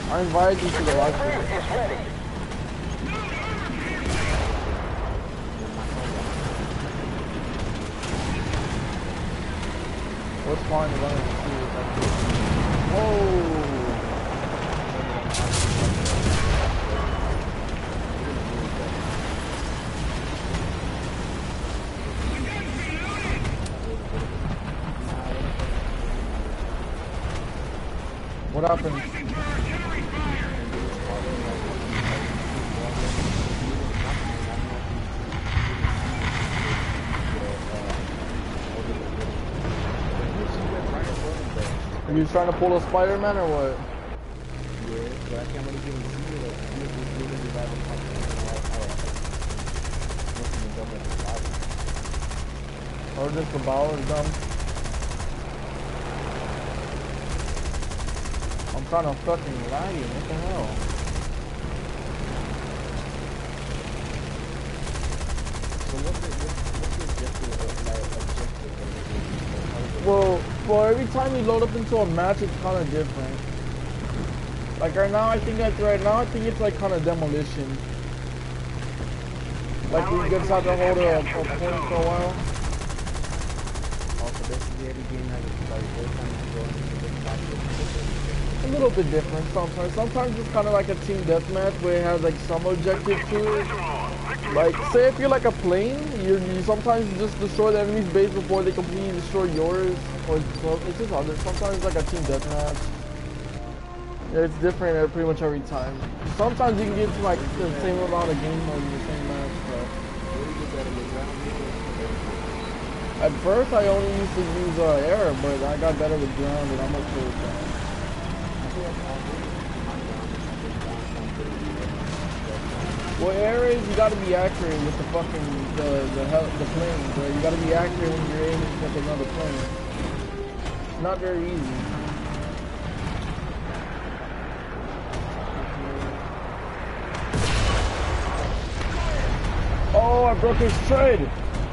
I invited you to the live stream. What's fine is I'm gonna see if I can. Whoa! What happened? Are you trying to pull a Spider-Man or what? Yeah, but I can't really get into it. Or just the ball is dumb? I'm trying to fucking lie you, what the hell? So what's your objective? Well, every time you load up into a match, it's kind of different. Like right now, I think it's like kind of demolition. Like you just have to hold a point for a while. Also, basically every game has like every time you go into the different body, A little bit different sometimes. Sometimes it's kind of like a team deathmatch where it has like some objective to it. Like, say if you're like a plane, you sometimes just destroy the enemy's base before they completely destroy yours. Or it's just other. Sometimes it's like a team deathmatch. Yeah, it's different pretty much every time. Sometimes you can get to like the same amount of game mode in the same match. At first, I only used to use air, but I got better with ground, and I'm okay with that. Well, air is you gotta be accurate with the fucking the plane, bro. You gotta be accurate when you're aiming with another plane. It's not very easy. Oh, I broke his tread.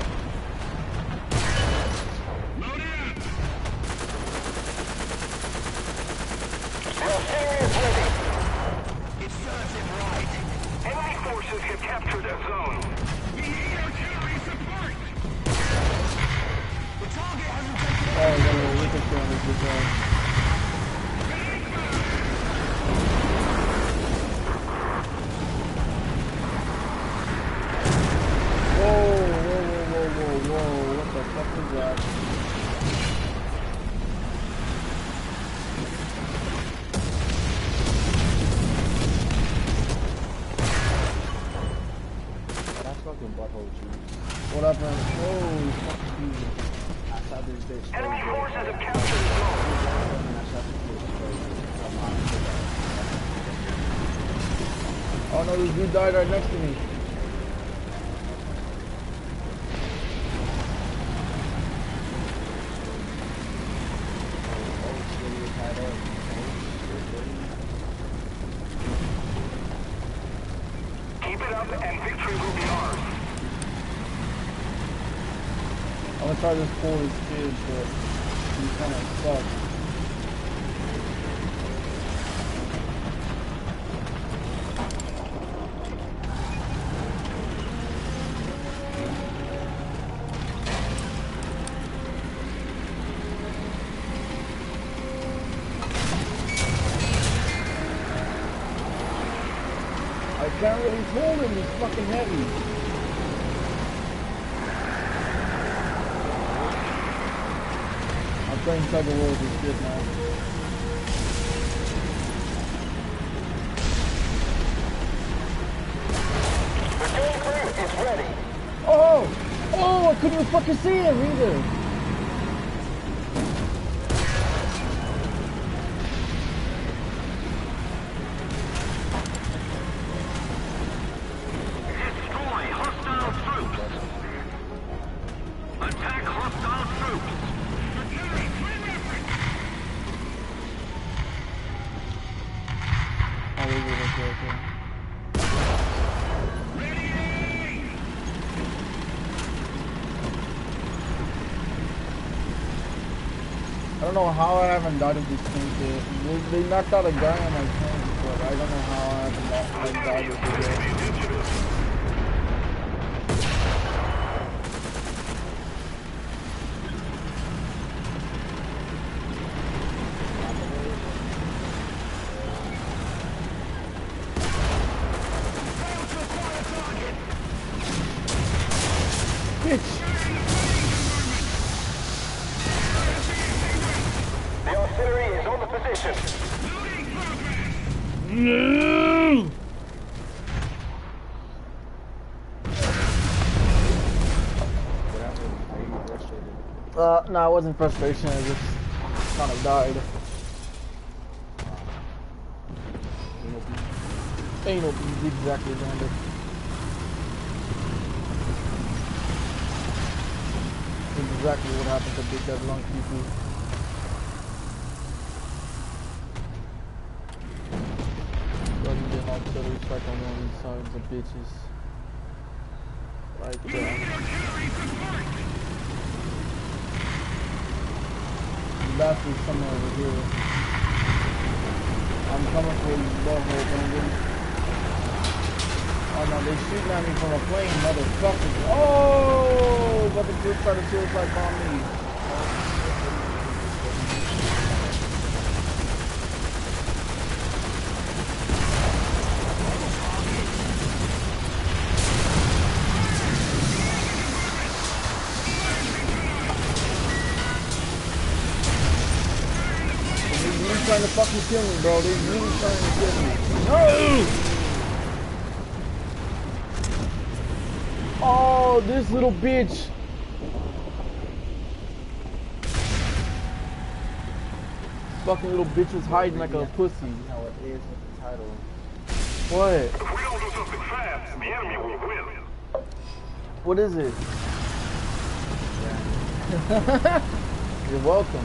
What up, man? Holy fucking Jesus. I saw this bitch. Enemy forces have captured the zone. Oh no, this dude died right next to me. Keep it up and victory will be ours. I'm gonna try this pull this kid, but he kind of sucks. I can't really pull him, he's fucking heavy. I'm playing tug of war with this kid now. The game crew is ready. Oh, I couldn't even fucking see him either. Destroy hostile troops. Attack hostile troops. Oh, okay. I don't know how I haven't died of these things yet. They knocked out a guy on my tank, but I don't know how I haven't died of it yet. Bitch! The artillery is on the position. No! No, it wasn't frustration, I just kind of died. Ain't no bees, exactly, Xander. That's exactly what happened to Big Dead Lung people. Running in artillery strike on one of these sons of bitches. Right there. Bastards somewhere over here. I'm coming for his butthole, Brandon. Oh no, they shooting at me from a plane, motherfuckers. Oh, but the group tried to suicide bomb me. They're trying to fucking kill me, bro. They're really trying to kill me. No! Oh, this little bitch. Fucking little bitch was hiding like a pussy. You know what it is with the title. What? If we don't do something fast, the enemy will win. What is it? You're welcome.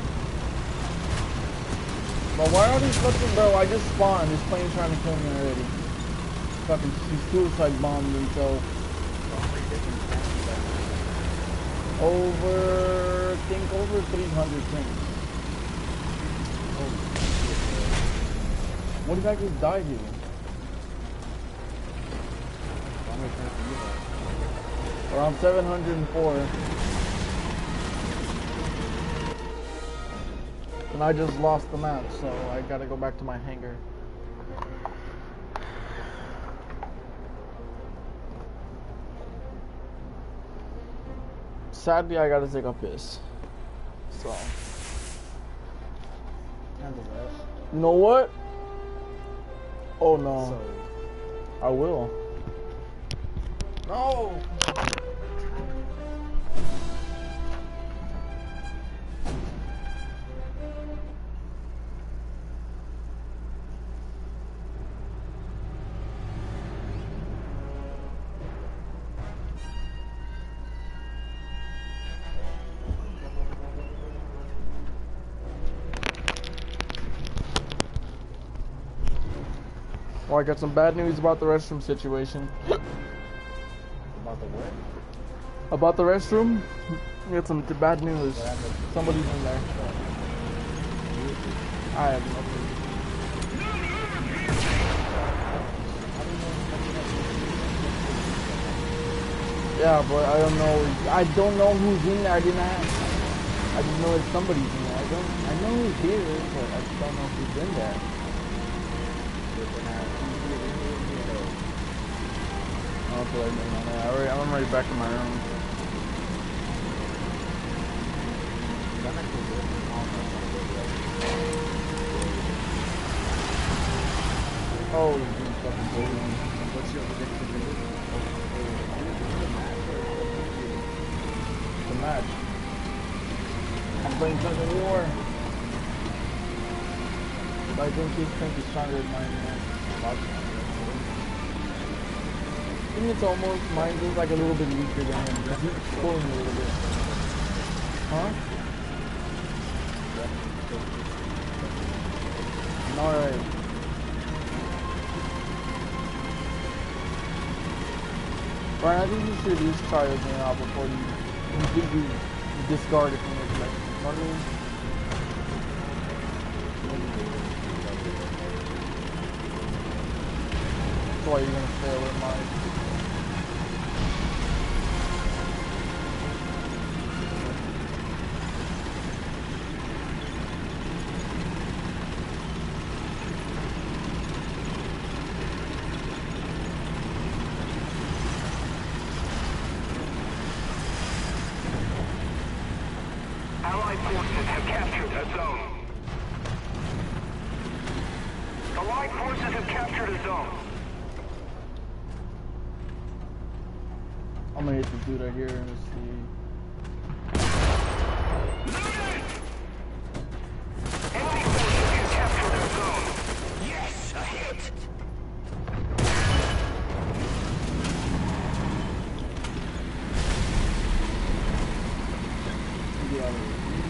But why are these fucking, bro? I just spawned. This plane trying to kill me already. Fucking, he suicide bombed himself. Over, I think over 300 things. Oh, what did I just die here? Around 704. And I just lost the map, so I gotta go back to my hangar. Sadly, I gotta take a piss. So. You know what? Oh no. I will. No! Oh, I got some bad news about the restroom situation. About the what? About the restroom? We got some bad news. Somebody's in there. I have no clue. Yeah, but I don't know. I don't know who's in there. I didn't ask. I just know that somebody's in there. I know who's here, but I just don't know who's in there. I'm already back in my room. Oh, you fucking building. What's your objective? The match. I'm playing tug of war. But I think his tank is stronger than mine, man. I think it's almost, mine is like a little bit weaker than him. He's pulling a little bit. Huh? Alright. Brian, I think you should use try your game out before you completely discard it from your collection. You know what I mean? why you're gonna stay with mine. Allied forces have captured a zone. Allied forces have captured a zone. I'm gonna hit the dude right here and see. Enemy forces have captured a zone. Yes, a hit. Get out of here.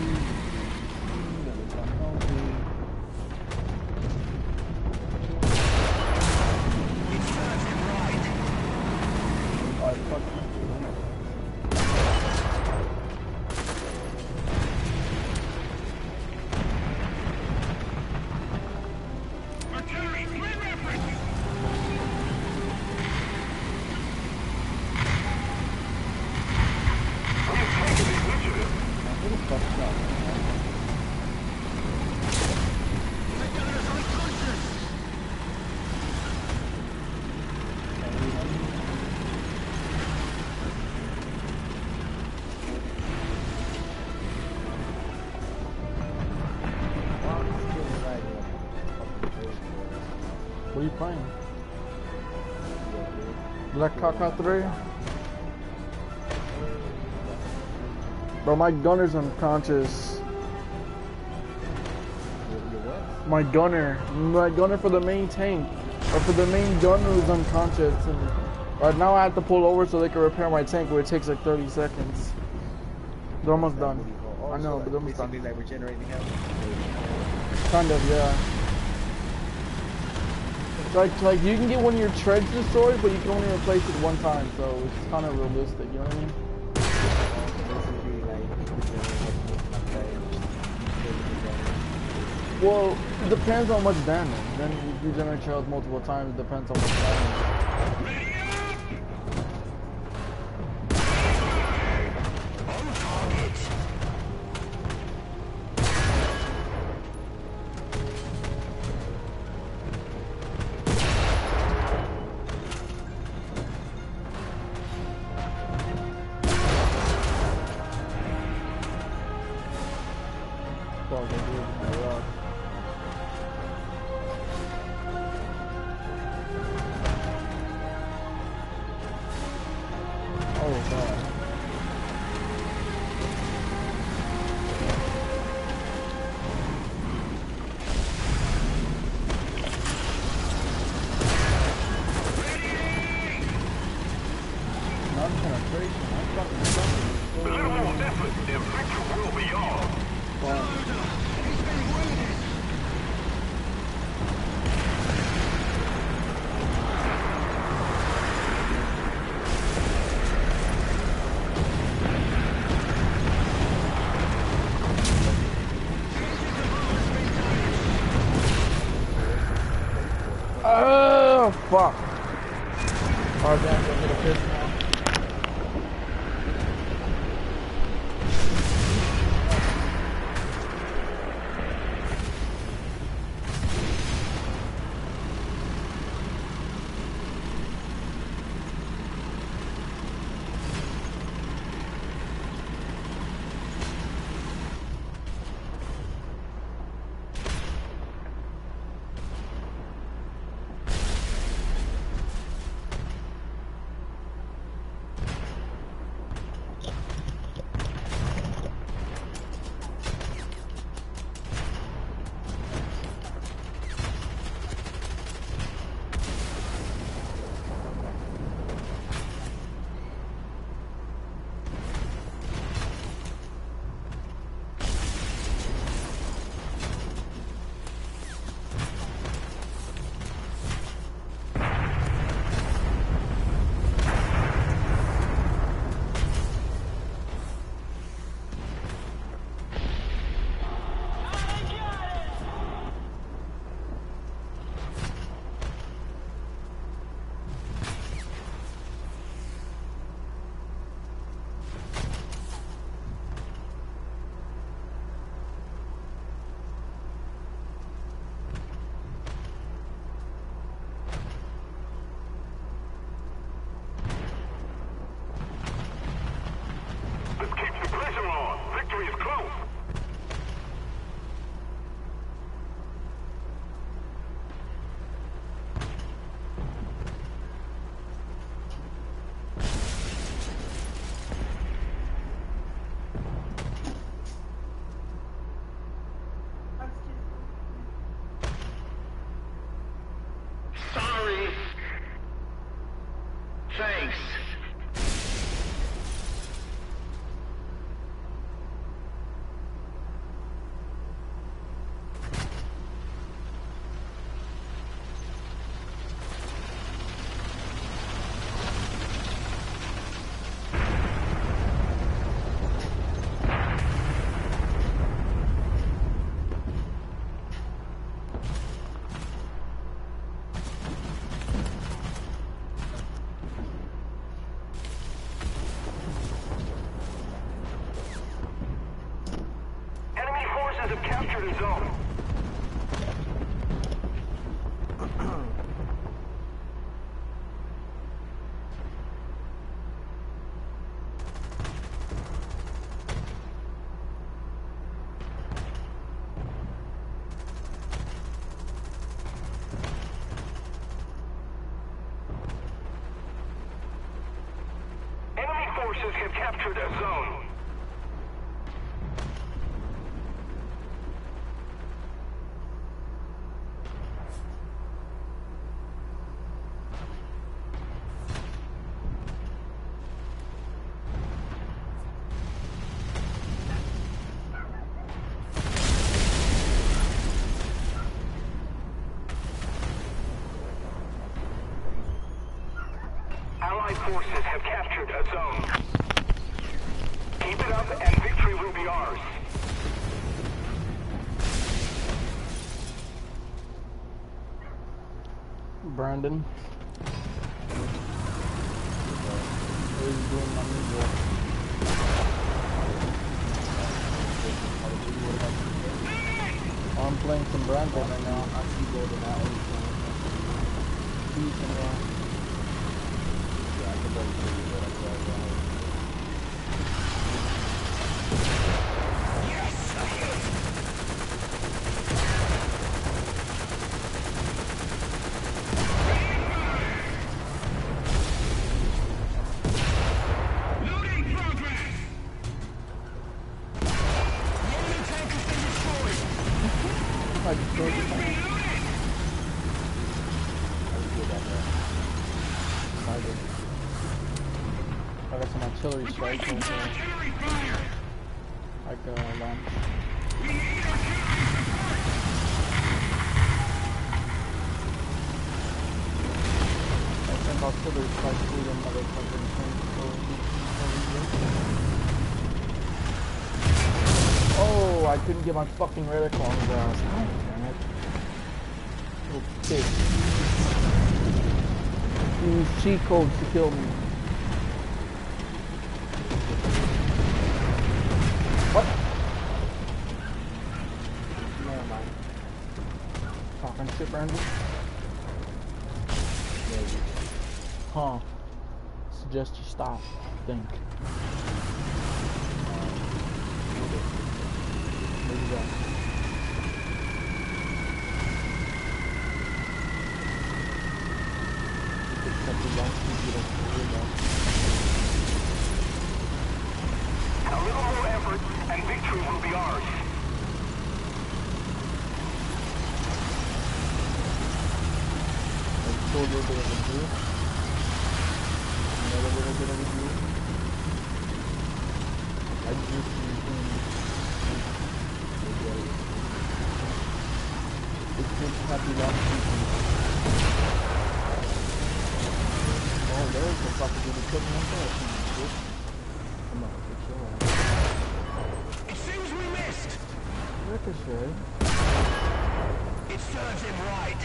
What are you playing? Black Kaka 3? Bro, my gunner's unconscious. My gunner for the main tank, or for the main gunner is unconscious. And right now I have to pull over so they can repair my tank, where it takes like 30 seconds. They're almost done. I know, but they're almost done. Like regenerating health. Kind of, yeah. Like you can get one of your treads destroyed, but you can only replace it one time, so it's kind of realistic. You know what I mean? Well, it depends on much damage. Then if you regenerate your health multiple times, it depends on much damage. Oh, fuck. Oh, damn, I'm gonna piss now. Thanks. Have captured a zone. Enemy forces have captured a zone. Allied forces have captured a zone. Keep it up and victory will be ours. Brandon. What are you doing, my nigga? I'm playing some Brandon right now. I see golden out. I got some artillery strikes over there. Like launch. I think artillery strikes through them motherfucking things. Oh, I couldn't get my fucking reticle on his ass. Oh, damn it. Okay. Use cheat codes to kill me. What? Never mind. Talking shit, Brandon? Maybe. Huh. Suggest you stop. Think. Where you go? A little more effort and victory will be ours. Let's go a little bit of a view. Another little bit of a view. I just it's just happy last season. Oh, there's the fucking dude who took me on there. Come on, get your ass. It seems we missed. Ricochet. It serves him right.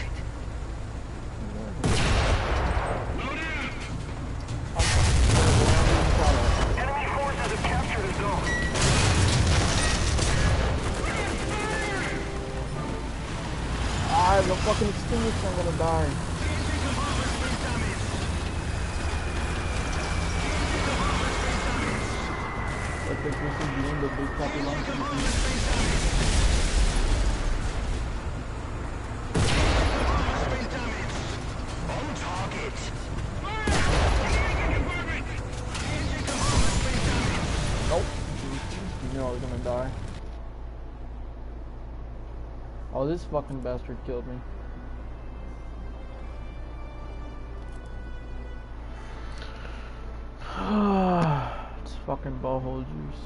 Enemy forces have captured a zone. I have a fucking extinguisher, I'm gonna die. I think this is the end of Big Copy Launch. On target. Nope. You knew I was gonna die. Oh, this fucking bastard killed me. fucking butthole juice.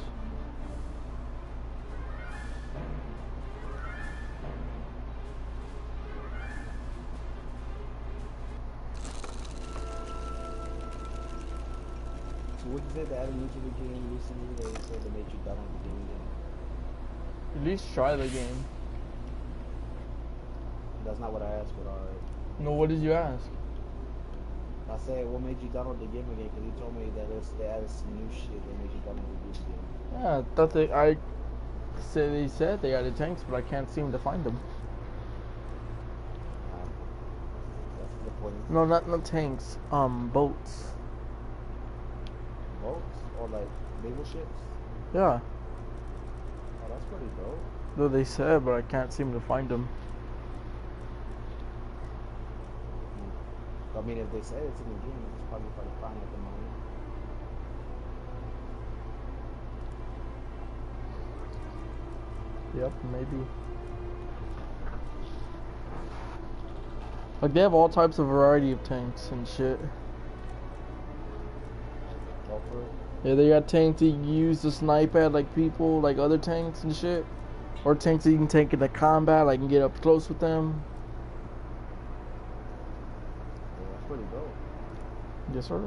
So what you said they added new to the game recently? They said they made you download the game again. At least try the game. That's not what I asked, but alright. No, what did you ask? I said, what made you download the game again? Because you told me that they added some new shit that made you download the game again. Yeah, they said they added tanks, but I can't seem to find them. That's the point. No, not tanks. Boats. Boats? Or like naval ships? Yeah. Oh, that's pretty dope. No, they said, but I can't seem to find them. I mean, if they said it's in the game, it's probably fine at the moment. Yep, maybe. Like, they have all types of variety of tanks and shit. Oh, for real? Yeah, they got tanks that you can use to snipe at, like, people, like other tanks and shit. Or tanks that you can take into combat, like, and get up close with them. Yeah, that's pretty dope. Yes, sir.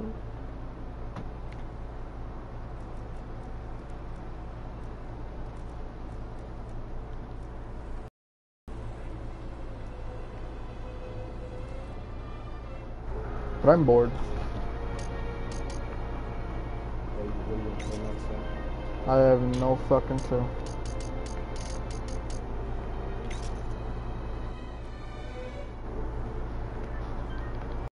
But I'm bored. What are you doing next time? I have no fucking clue.